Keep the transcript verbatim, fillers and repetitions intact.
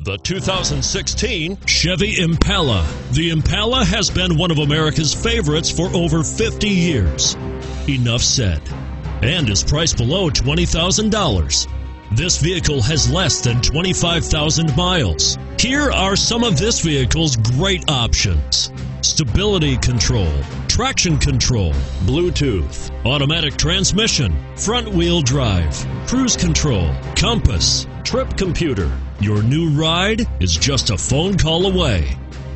The two thousand sixteen Chevy Impala. The Impala has been one of America's favorites for over fifty years. Enough said. And is priced below twenty thousand dollars. This vehicle has less than twenty-five thousand miles. Here are some of this vehicle's great options: stability control, traction control, Bluetooth, automatic transmission, front-wheel drive, cruise control, compass, trip computer. Your new ride is just a phone call away.